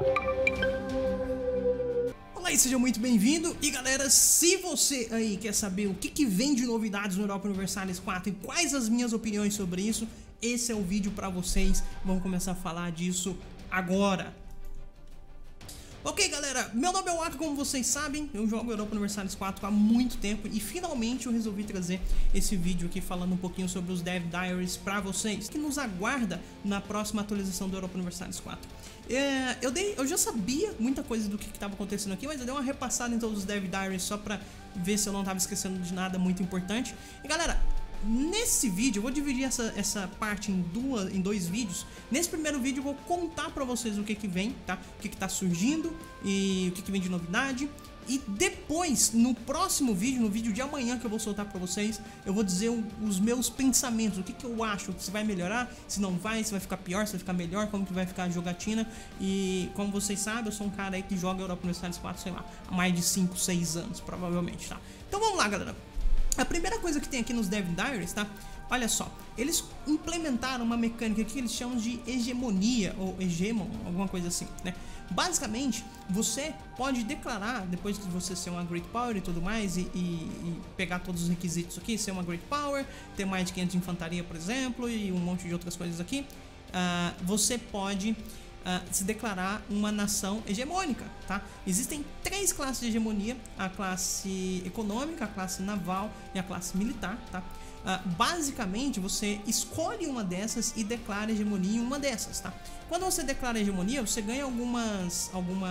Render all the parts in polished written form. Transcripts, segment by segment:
Olá e seja muito bem-vindo. E galera, se você aí quer saber o que vem de novidades no Europa Universalis 4 e quais as minhas opiniões sobre isso, esse é o vídeo pra vocês. Vamos começar a falar disso agora. Ok, galera, meu nome é Waka, como vocês sabem, eu jogo Europa Universalis 4 há muito tempo e finalmente eu resolvi trazer esse vídeo aqui falando um pouquinho sobre os Dev Diaries pra vocês, que nos aguarda na próxima atualização do Europa Universalis 4. Eu já sabia muita coisa do que estava acontecendo aqui, mas eu dei uma repassada em todos os Dev Diaries só pra ver se eu não estava esquecendo de nada muito importante. E galera, nesse vídeo eu vou dividir essa parte em dois vídeos. Nesse primeiro vídeo eu vou contar pra vocês o que vem, tá? O que tá surgindo e o que vem de novidade. E depois, no próximo vídeo, no vídeo de amanhã que eu vou soltar pra vocês, eu vou dizer os meus pensamentos, o que eu acho, se vai melhorar, se não vai, se vai ficar pior, se vai ficar melhor, como que vai ficar a jogatina. E como vocês sabem, eu sou um cara aí que joga Europa Universalis 4, sei lá, há mais de 5, 6 anos, provavelmente, tá? Então vamos lá, galera. A primeira coisa que tem aqui nos Dev Diaries, tá? Olha só, eles implementaram uma mecânica que eles chamam de hegemonia, ou hegemon, alguma coisa assim, né? Basicamente, você pode declarar, depois de você ser uma Great Power e tudo mais, e pegar todos os requisitos aqui, ser uma Great Power, ter mais de 500 de infantaria, por exemplo, e um monte de outras coisas aqui, você pode se declarar uma nação hegemônica, tá? Existem 3 classes de hegemonia: a classe econômica, a classe naval e a classe militar, tá? Basicamente, você escolhe uma dessas e declara hegemonia em uma dessas, tá? Quando você declara hegemonia, você ganha alguns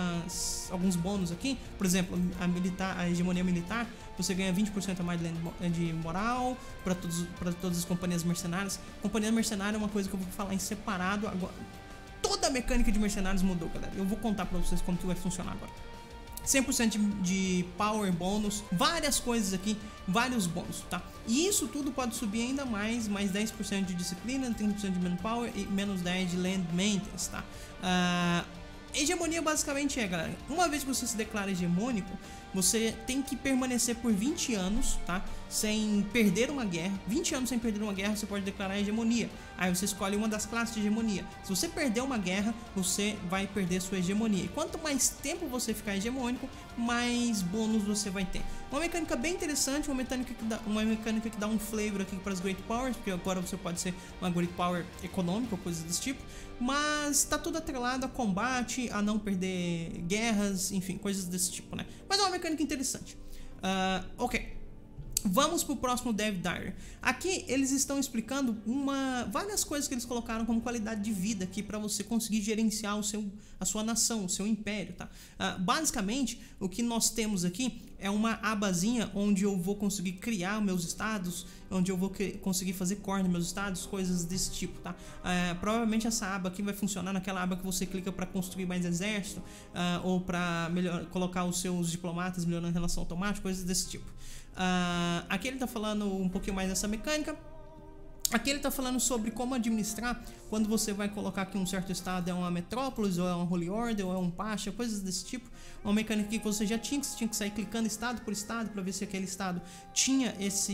bônus aqui. Por exemplo, a hegemonia militar, você ganha 20% a mais de moral para todas as companhias mercenárias. Companhia mercenária é uma coisa que eu vou falar em separado agora. Toda a mecânica de mercenários mudou, galera. Eu vou contar pra vocês como que vai funcionar agora. 100% de power bônus, várias coisas aqui, vários bônus, tá? E isso tudo pode subir ainda mais 10% de disciplina, 30% de manpower e menos 10 de land maintenance, tá? Hegemonia basicamente galera, uma vez que você se declara hegemônico, você tem que permanecer por 20 anos, tá? Sem perder uma guerra. 20 anos sem perder uma guerra, você pode declarar hegemonia. Aí você escolhe uma das classes de hegemonia. Se você perder uma guerra, você vai perder sua hegemonia. E quanto mais tempo você ficar hegemônico, mais bônus você vai ter. Uma mecânica bem interessante, uma mecânica que dá um flavor aqui para as Great Powers, porque agora você pode ser uma Great Power econômica ou coisas desse tipo. Mas tá tudo atrelado a combate, a não perder guerras, enfim, coisas desse tipo, né? Mas é uma mecânica interessante. Ok. Vamos pro próximo Dev Diary. Aqui eles estão explicando várias coisas que eles colocaram como qualidade de vida aqui para você conseguir gerenciar a sua nação, o seu império, tá? Basicamente, o que nós temos aqui é uma abazinha onde eu vou conseguir criar meus estados, onde eu vou conseguir fazer core nos meus estados, coisas desse tipo, tá? Provavelmente essa aba aqui vai funcionar naquela aba que você clica para construir mais exército, ou para colocar os seus diplomatas melhorando a relação automática, coisas desse tipo. Aqui ele está falando um pouquinho mais dessa mecânica. Aqui ele está falando sobre como administrar quando você vai colocar que um certo estado é uma metrópolis, ou é uma Holy Order, ou é um Pasha, coisas desse tipo. Uma mecânica que você já tinha, que você tinha que sair clicando estado por estado para ver se aquele estado tinha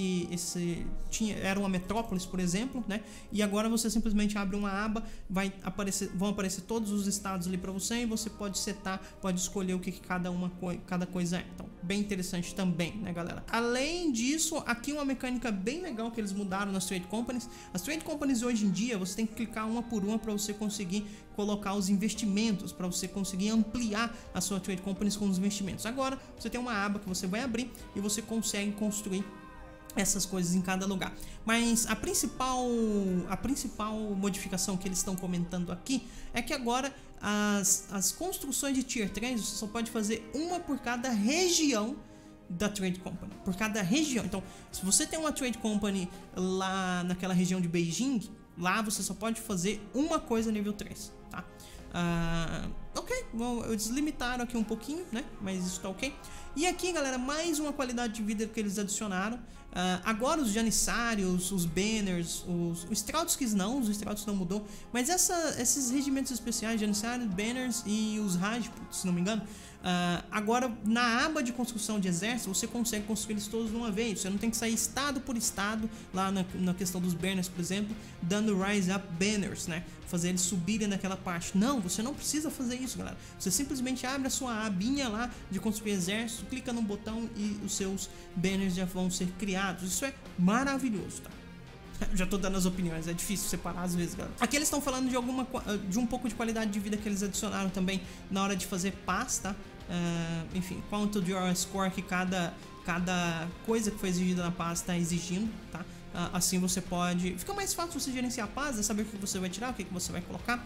era uma metrópolis, por exemplo, né? E agora você simplesmente abre uma aba, vão aparecer todos os estados ali para você e você pode setar, pode escolher o que cada coisa é. Então, bem interessante também, né, galera? Além disso, aqui uma mecânica bem legal que eles mudaram nas Trade Companies. As Trade Companies hoje em dia, você tem que clicar uma por uma para você conseguir colocar os investimentos, para você conseguir ampliar a sua Trade Companies com os investimentos. Agora, você tem uma aba que você vai abrir e você consegue construir essas coisas em cada lugar. Mas a principal modificação que eles estão comentando aqui é que agora as construções de Tier 3 você só pode fazer uma por cada região da Trade Company, por cada região. Então, se você tem uma Trade Company lá naquela região de Beijing, lá você só pode fazer uma coisa nível 3, tá? Ok, bom, eles limitaram aqui um pouquinho, né? Mas isso tá ok. E aqui, galera, mais uma qualidade de vida que eles adicionaram. Agora os janissários, os banners, os Strautskis não, os Strautskis não mudou, mas esses regimentos especiais, janissários, banners e os Rajputs, se não me engano, agora na aba de construção de exército você consegue construir eles todos de uma vez. Você não tem que sair estado por estado, lá na questão dos banners, por exemplo, dando rise up banners, né? Fazer eles subirem naquela parte. Não, você não precisa fazer isso, galera. Você simplesmente abre a sua abinha lá de construir exército, clica no botão e os seus banners já vão ser criados. Isso é maravilhoso, tá? Já tô dando as opiniões, é difícil separar às vezes, galera. Aqui eles estão falando de um pouco de qualidade de vida que eles adicionaram também na hora de fazer paz, tá? Enfim, quanto de your score que cada coisa que foi exigida na paz está exigindo, tá? Assim você pode... Fica mais fácil você gerenciar a paz, saber o que você vai tirar, o que você vai colocar.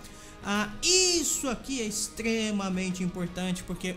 Isso aqui é extremamente importante, porque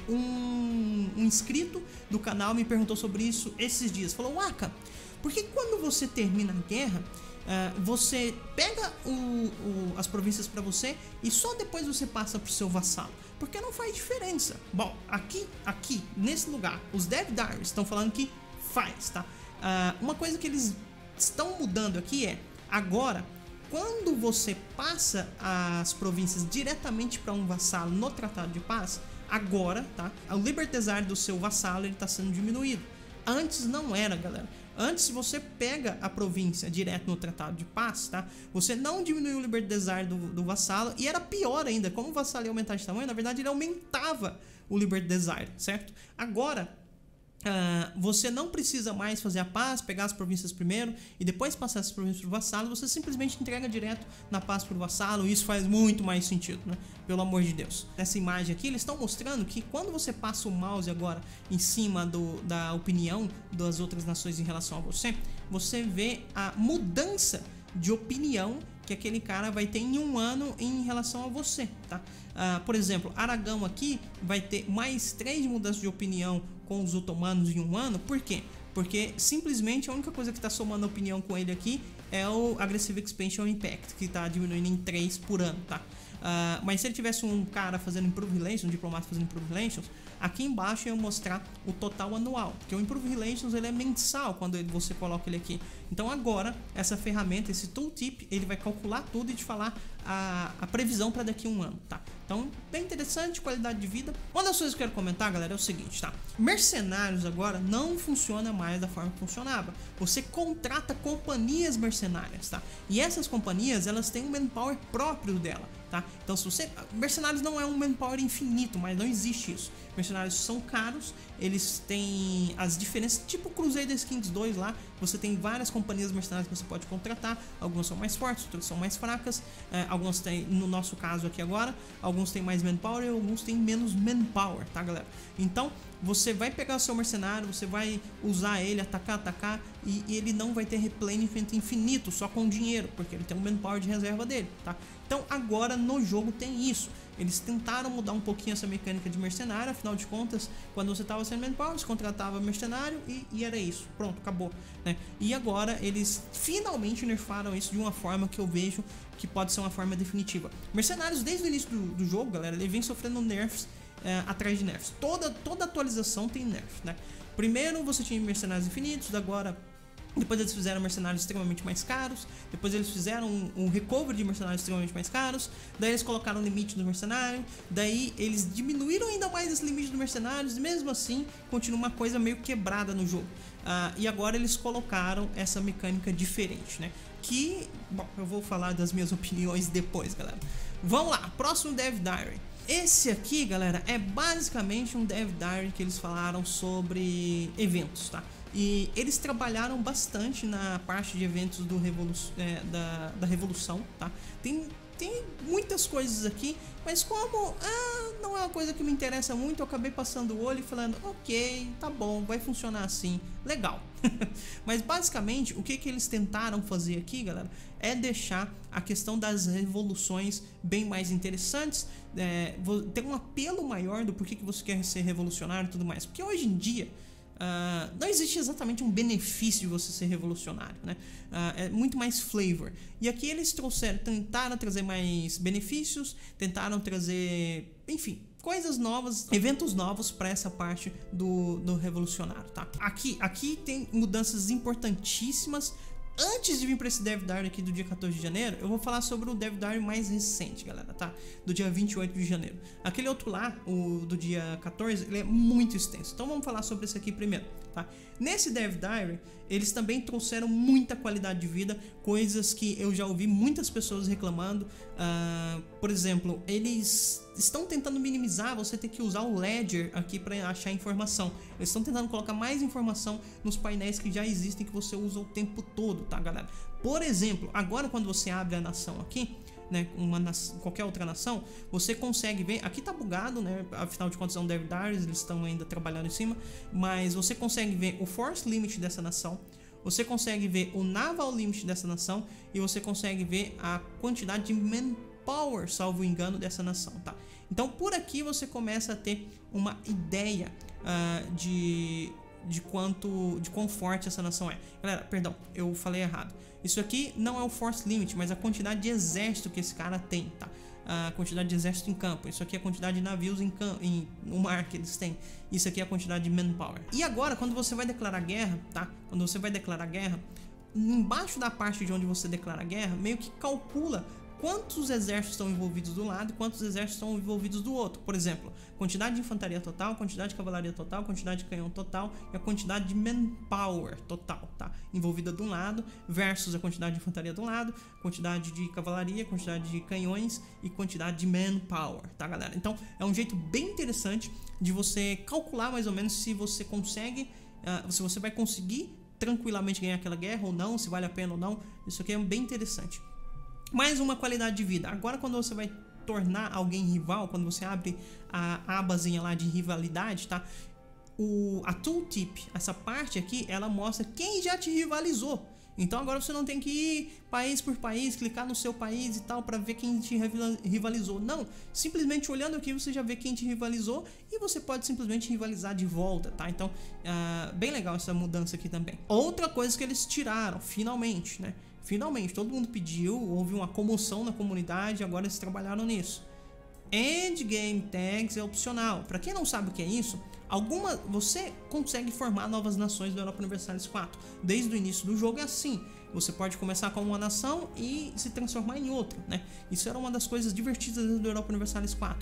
um inscrito do canal me perguntou sobre isso esses dias. Falou, Waka, por que quando você termina a guerra, você pega as províncias para você e só depois você passa pro seu vassalo? Porque não faz diferença. Bom, aqui nesse lugar, os Dev Diaries estão falando que faz, tá? Uma coisa que eles estão mudando aqui é, agora, quando você passa as províncias diretamente para um vassalo no Tratado de Paz, agora, tá? O Liberty Desire do seu vassalo está sendo diminuído. Antes não era, galera. Antes, se você pega a província direto no Tratado de Paz, tá? Você não diminuiu o Liberty Desire do vassalo, e era pior ainda. Como o vassalo ia aumentar de tamanho, na verdade ele aumentava o Liberty Desire, certo? Agora, você não precisa mais fazer a paz, pegar as províncias primeiro e depois passar essas províncias para o vassalo. Você simplesmente entrega direto na paz para o vassalo, e isso faz muito mais sentido, né? Pelo amor de Deus. Nessa imagem aqui eles estão mostrando que quando você passa o mouse agora em cima da opinião das outras nações em relação a você, você vê a mudança de opinião que aquele cara vai ter em um ano em relação a você, tá? Por exemplo, Aragão aqui vai ter mais 3 mudanças de opinião com os otomanos em um ano. Por quê? Porque simplesmente a única coisa que está somando a opinião com ele aqui é o Aggressive Expansion Impact, que está diminuindo em 3 por ano, tá? Mas se ele tivesse um cara fazendo Improve Relations, um diplomata fazendo Improve Relations, aqui embaixo eu ia mostrar o total anual, porque o Improve Relations ele é mensal quando você coloca ele aqui. Então agora essa ferramenta, esse tooltip, ele vai calcular tudo e te falar a previsão para daqui a um ano, tá? Então, bem interessante, qualidade de vida. Uma das coisas que eu quero comentar, galera, é o seguinte, tá? Mercenários agora não funciona mais da forma que funcionava. Você contrata companhias mercenárias, tá? E essas companhias, elas têm um manpower próprio dela, tá? Então, se você... Mercenários não é um manpower infinito, mas não existe isso. Mercenários são caros, eles têm as diferenças, tipo Crusader Kings 2 lá, você tem várias companhias mercenárias que você pode contratar, algumas são mais fortes, outras são mais fracas, algumas têm, no nosso caso aqui agora, alguns têm mais manpower e alguns têm menos manpower, tá, galera? Então, você vai pegar o seu mercenário, você vai usar ele, atacar, e ele não vai ter replenishment infinito só com dinheiro, porque ele tem um manpower de reserva dele, tá? Então agora no jogo tem isso. Eles tentaram mudar um pouquinho essa mecânica de mercenário, afinal de contas, quando você estava sendo manpower, você contratava mercenário e era isso, pronto, acabou, né? E agora eles finalmente nerfaram isso de uma forma que eu vejo que pode ser uma forma definitiva. Mercenários desde o início do jogo, galera, ele vem sofrendo nerfs atrás de nerfs. Toda atualização tem nerf, né? Primeiro você tinha mercenários infinitos, depois eles fizeram mercenários extremamente mais caros, depois eles fizeram um recovery de mercenários extremamente mais caros, daí eles colocaram um limite no mercenário, daí eles diminuíram ainda mais esse limite dos mercenários, e mesmo assim continua uma coisa meio quebrada no jogo. E agora eles colocaram essa mecânica diferente, né? Que, bom, eu vou falar das minhas opiniões depois, galera. Vamos lá, próximo Dev Diary. Esse aqui, galera, é basicamente um Dev Diary que eles falaram sobre eventos, tá? E eles trabalharam bastante na parte de eventos da Revolução, tá? Tem muitas coisas aqui, mas como não é uma coisa que me interessa muito, eu acabei passando o olho e falando, ok, tá bom, vai funcionar assim, legal. Mas basicamente o que eles tentaram fazer aqui, galera, é deixar a questão das revoluções bem mais interessantes, ter um apelo maior do porquê que você quer ser revolucionário e tudo mais, porque hoje em dia não existe exatamente um benefício de você ser revolucionário, né? É muito mais flavor. E aqui eles tentaram trazer mais benefícios, tentaram trazer, enfim, coisas novas, eventos novos para essa parte do revolucionário, tá? Aqui tem mudanças importantíssimas. Antes de vir para esse Dev Diary aqui do dia 14 de janeiro, eu vou falar sobre o Dev Diary mais recente, galera, tá? Do dia 28 de janeiro. Aquele outro lá, o do dia 14, ele é muito extenso. Então vamos falar sobre esse aqui primeiro, tá? Nesse Dev Diary, eles também trouxeram muita qualidade de vida, coisas que eu já ouvi muitas pessoas reclamando. Por exemplo, eles estão tentando minimizar você ter que usar o Ledger aqui para achar informação. Eles estão tentando colocar mais informação nos painéis que já existem, que você usa o tempo todo, tá, galera? Por exemplo, agora quando você abre a nação aqui, né, qualquer outra nação, você consegue ver, aqui tá bugado, né, afinal de contas é um Dev Diary, eles estão ainda trabalhando em cima, mas você consegue ver o Force Limit dessa nação, você consegue ver o Naval Limit dessa nação e você consegue ver a quantidade de Manpower, salvo engano, dessa nação, tá? Então por aqui você começa a ter uma ideia de quão forte essa nação é. Galera, perdão, eu falei errado. Isso aqui não é o Force Limit, mas a quantidade de exército que esse cara tem, tá? A quantidade de exército em campo. Isso aqui é a quantidade de navios no mar que eles têm. Isso aqui é a quantidade de manpower. E agora, quando você vai declarar guerra, tá? Quando você vai declarar guerra, embaixo da parte de onde você declara guerra, meio que calcula quantos exércitos estão envolvidos do lado e quantos exércitos estão envolvidos do outro. Por exemplo, quantidade de infantaria total, quantidade de cavalaria total, quantidade de canhão total e a quantidade de manpower total, tá? Envolvida de um lado versus a quantidade de infantaria do lado, quantidade de cavalaria, quantidade de canhões e quantidade de manpower, tá, galera? Então é um jeito bem interessante de você calcular mais ou menos se você consegue, se você vai conseguir tranquilamente ganhar aquela guerra ou não, se vale a pena ou não. Isso aqui é bem interessante. Mais uma qualidade de vida. Agora quando você vai tornar alguém rival, quando você abre a abazinha lá de rivalidade, tá? A tooltip, essa parte aqui, ela mostra quem já te rivalizou. Então agora você não tem que ir país por país, clicar no seu país e tal para ver quem te rivalizou. Não, simplesmente olhando aqui você já vê quem te rivalizou e você pode simplesmente rivalizar de volta, tá? Então, bem legal essa mudança aqui também. Outra coisa que eles tiraram, finalmente, né? Finalmente, todo mundo pediu, houve uma comoção na comunidade, agora eles trabalharam nisso. Endgame Tags é opcional. Para quem não sabe o que é isso, você consegue formar novas nações do Europa Universalis 4. Desde o início do jogo é assim. Você pode começar com uma nação e se transformar em outra, né? Isso era uma das coisas divertidas do Europa Universalis 4.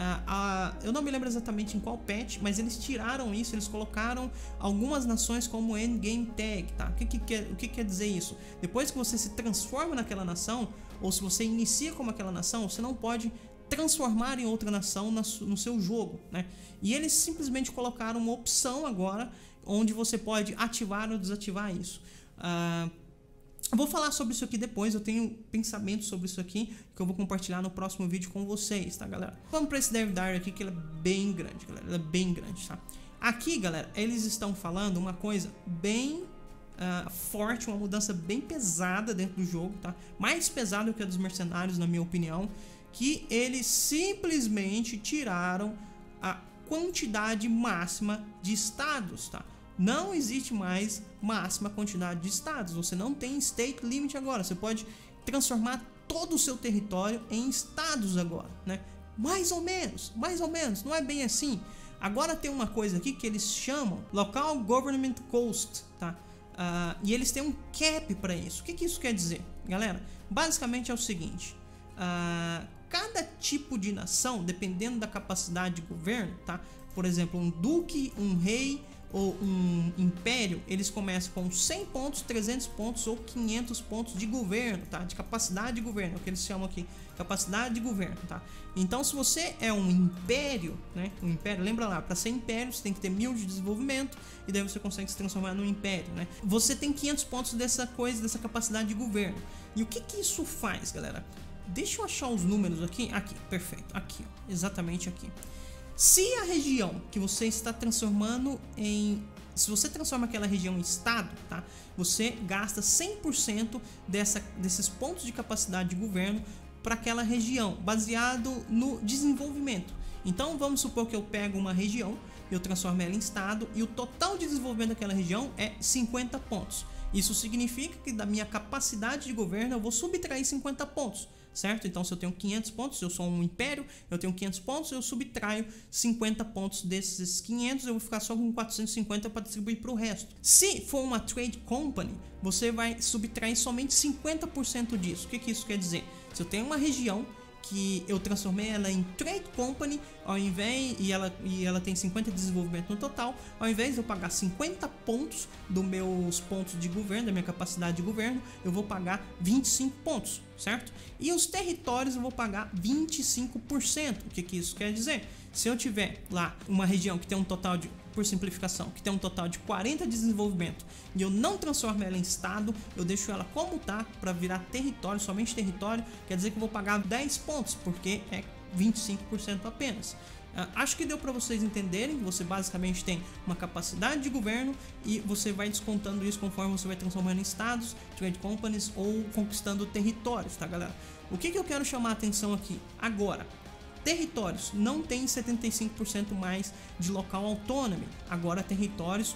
Eu não me lembro exatamente em qual patch, mas eles tiraram isso, eles colocaram algumas nações como Endgame Tag, tá? O que quer dizer isso? Depois que você se transforma naquela nação, ou se você inicia como aquela nação, você não pode transformar em outra nação no seu jogo, né? E eles simplesmente colocaram uma opção agora, onde você pode ativar ou desativar isso. Eu vou falar sobre isso aqui depois, eu tenho pensamentos sobre isso aqui que eu vou compartilhar no próximo vídeo com vocês, tá, galera? Vamos para esse Dev Diary aqui que ele é bem grande, galera, ele é bem grande, tá? Aqui, galera, eles estão falando uma coisa bem forte, uma mudança bem pesada dentro do jogo, tá? Mais pesada que a dos mercenários, na minha opinião, que eles simplesmente tiraram a quantidade máxima de estados, tá? Não existe mais máxima quantidade de estados. Você não tem state limit agora. Você pode transformar todo o seu território em estados agora, né? Mais ou menos, não é bem assim. Agora tem uma coisa aqui que eles chamam Local Government Cost, tá? E eles têm um cap para isso. O que isso quer dizer, galera? Basicamente é o seguinte: cada tipo de nação, dependendo da capacidade de governo, tá? Por exemplo, um duque, um rei ou um império, eles começam com 100 pontos, 300 pontos ou 500 pontos de governo, tá? De capacidade de governo, é o que eles chamam aqui, capacidade de governo, tá? Então, se você é um império, né? Um império, lembra lá, para ser império você tem que ter 1000 de desenvolvimento e daí você consegue se transformar num império, né? Você tem 500 pontos dessa capacidade de governo. E o que isso faz, galera? Deixa eu achar os números aqui, perfeito, aqui, ó, exatamente aqui. Se a região que você está transformando se você transforma aquela região em estado, tá? Você gasta 100% desses pontos de capacidade de governo para aquela região, baseado no desenvolvimento. Então vamos supor que eu pego uma região, eu transformo ela em estado e o total de desenvolvimento daquela região é 50 pontos. Isso significa que da minha capacidade de governo eu vou subtrair 50 pontos. certo? Então se eu tenho 500 pontos, eu sou um império, eu tenho 500 pontos, eu subtraio 50 pontos desses 500, eu vou ficar só com 450 para distribuir para o resto. Se for uma trade company, você vai subtrair somente 50% disso. O que isso quer dizer? Se eu tenho uma região que eu transformei ela em trade company, ao invés e ela tem 50 de desenvolvimento no total, ao invés de eu pagar 50 pontos dos meus pontos de governo, da minha capacidade de governo, eu vou pagar 25 pontos, certo? E os territórios eu vou pagar 25%. O que isso quer dizer? Se eu tiver lá uma região que tem um total de, por simplificação, que tem um total de 40 de desenvolvimento e eu não transformo ela em estado, eu deixo ela como tá para virar território, somente território, quer dizer que eu vou pagar 10 pontos, porque é 25% apenas. Acho que deu para vocês entenderem que você basicamente tem uma capacidade de governo e você vai descontando isso conforme você vai transformando em estados, trade companies ou conquistando territórios, tá galera? O que eu quero chamar a atenção aqui agora? Territórios não tem 75% mais de local autonomy. Agora territórios,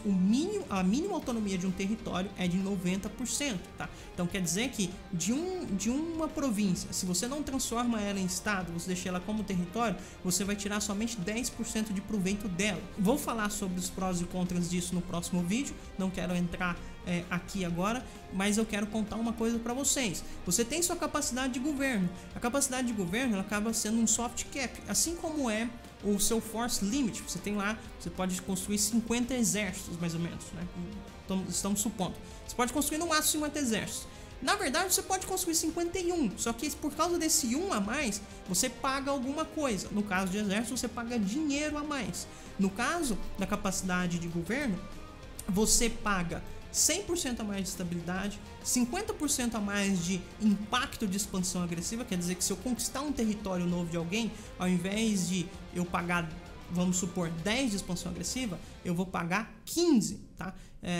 a mínima autonomia de um território é de 90%, tá? Então quer dizer que de uma província, se você não transforma ela em estado, você deixa ela como território, você vai tirar somente 10% de proveito dela. Vou falar sobre os prós e contras disso no próximo vídeo, não quero entrar aqui agora, mas eu quero contar uma coisa para vocês. Você tem sua capacidade de governo. A capacidade de governo ela acaba sendo um soft cap, assim como é o seu force limit. Você tem lá, você pode construir 50 exércitos mais ou menos, né? Então, estamos supondo, você pode construir no máximo 50 exércitos. Na verdade você pode construir 51, só que por causa desse 1 a mais, você paga alguma coisa. No caso de exército, você paga dinheiro a mais. No caso da capacidade de governo, você paga 100% a mais de estabilidade, 50% a mais de impacto de expansão agressiva, quer dizer que se eu conquistar um território novo de alguém, ao invés de eu pagar, vamos supor, 10 de expansão agressiva, eu vou pagar 15, tá?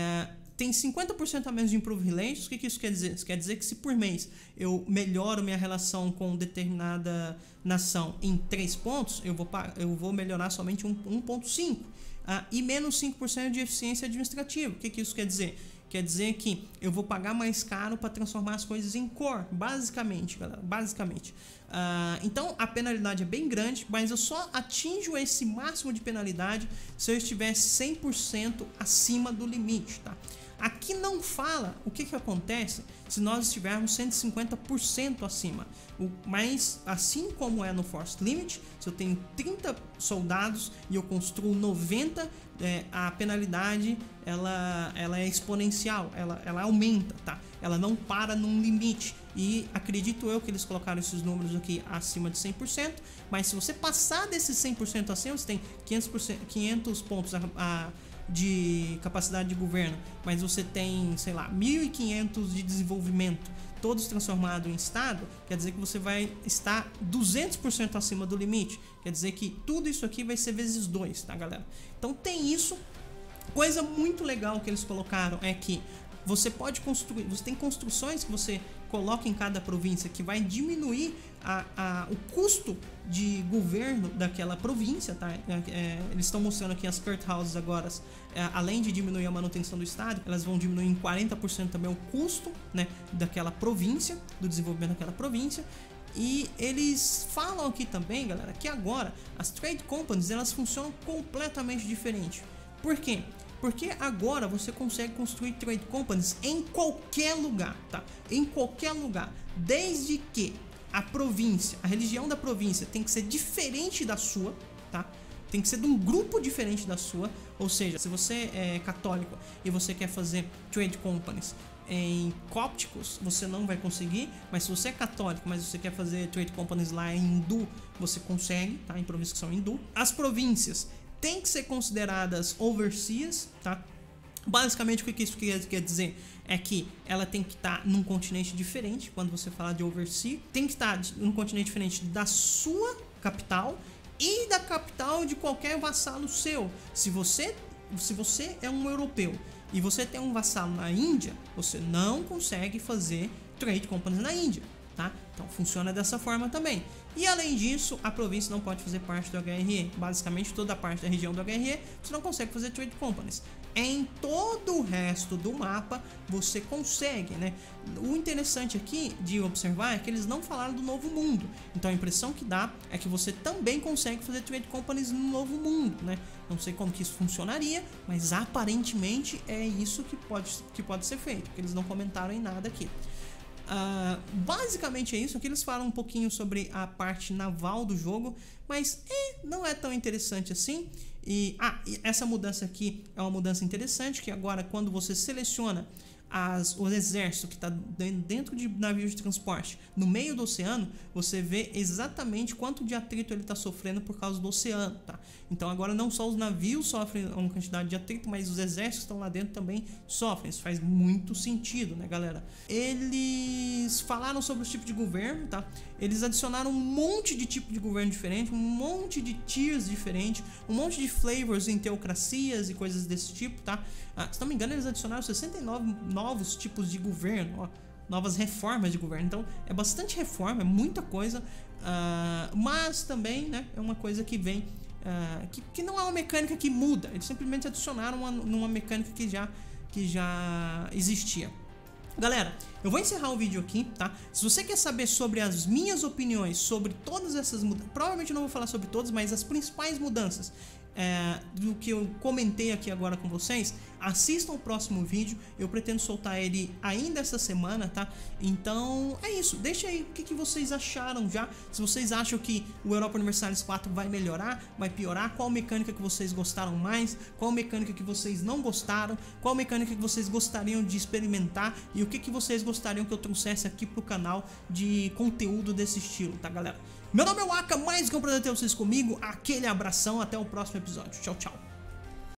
Tem 50% a menos de improve relations. O que isso quer dizer? Isso quer dizer que se por mês eu melhoro minha relação com determinada nação em 3 pontos, eu vou melhorar somente 1,5. E menos 5% de eficiência administrativa. O que isso quer dizer? Quer dizer que eu vou pagar mais caro para transformar as coisas em core, basicamente, galera, basicamente. Então a penalidade é bem grande, mas eu só atinjo esse máximo de penalidade se eu estiver 100% acima do limite, tá? Aqui não fala o que acontece se nós estivermos 150% acima. Mas assim como é no Force Limit, se eu tenho 30 soldados e eu construo 90, a penalidade ela é exponencial, ela aumenta, tá? Ela não para num limite. E acredito eu que eles colocaram esses números aqui acima de 100%, mas se você passar desses 100% acima, você tem 500 pontos de capacidade de governo, mas você tem, sei lá, 1.500 de desenvolvimento, todos transformados em estado, quer dizer que você vai estar 200% acima do limite. Quer dizer que tudo isso aqui vai ser vezes 2, tá galera? Então tem isso. Coisa muito legal que eles colocaram é que você pode construir, você tem construções que você coloca em cada província que vai diminuir o custo de governo daquela província, tá? Eles estão mostrando aqui as Court Houses agora, além de diminuir a manutenção do estado, elas vão diminuir em 40% também o custo, né, daquela província, do desenvolvimento daquela província. E eles falam aqui também, galera, que agora as trade companies elas funcionam completamente diferente. Por quê? Porque agora você consegue construir trade companies em qualquer lugar, tá? Em qualquer lugar, desde que a província, a religião da província tem que ser diferente da sua, tá? Tem que ser de um grupo diferente da sua. Ou seja, se você é católico e você quer fazer trade companies em cópticos, você não vai conseguir. Mas se você é católico, mas você quer fazer trade companies lá em hindu, você consegue, tá? Em províncias que são hindu. As províncias têm que ser consideradas overseas, tá? Basicamente o que isso quer dizer é que ela tem que estar num continente diferente. Quando você falar de overseas, tem que estar num continente diferente da sua capital e da capital de qualquer vassalo seu. Se você é um europeu e você tem um vassalo na Índia, você não consegue fazer trade companies na Índia, tá? Então funciona dessa forma também. E além disso, a província não pode fazer parte do HRE. Basicamente toda a parte da região do HRE você não consegue fazer Trade Companies. Em todo o resto do mapa você consegue, né? O interessante aqui de observar é que eles não falaram do Novo Mundo. Então a impressão que dá é que você também consegue fazer Trade Companies no Novo Mundo, né? Não sei como que isso funcionaria, mas aparentemente é isso que pode ser feito, porque eles não comentaram em nada aqui. Basicamente é isso. Aqui eles falam um pouquinho sobre a parte naval do jogo, mas não é tão interessante assim. E essa mudança aqui é uma mudança interessante, que agora quando você seleciona o exército que está dentro de navios de transporte no meio do oceano, você vê exatamente quanto de atrito ele está sofrendo por causa do oceano, tá? Então agora não só os navios sofrem uma quantidade de atrito, mas os exércitos que estão lá dentro também sofrem. Isso faz muito sentido, né, galera? Eles falaram sobre os tipos de governo, tá? Eles adicionaram um monte de tipo de governo diferente, um monte de tiers diferentes, um monte de flavors em teocracias e coisas desse tipo, tá? Se não me engano, eles adicionaram 69 novos tipos de governo, ó, novas reformas de governo. Então é bastante reforma, é muita coisa, mas também, né, é uma coisa que vem que não é uma mecânica que muda. Eles simplesmente adicionaram uma mecânica que já existia. Galera, eu vou encerrar o vídeo aqui, tá? Se você quer saber sobre as minhas opiniões sobre todas essas mudanças, provavelmente eu não vou falar sobre todas, mas as principais mudanças do que eu comentei aqui agora com vocês, assistam o próximo vídeo. Eu pretendo soltar ele ainda essa semana, tá? Então é isso, deixa aí o que vocês acharam já. Se vocês acham que o Europa Universalis 4 vai melhorar, vai piorar, qual mecânica que vocês gostaram mais, qual mecânica que vocês não gostaram, qual mecânica que vocês gostariam de experimentar e o que vocês gostariam que eu trouxesse aqui pro canal de conteúdo desse estilo, tá, galera? Meu nome é Waka, mais que um prazer ter vocês comigo. Aquele abração, até o próximo episódio. Tchau, tchau.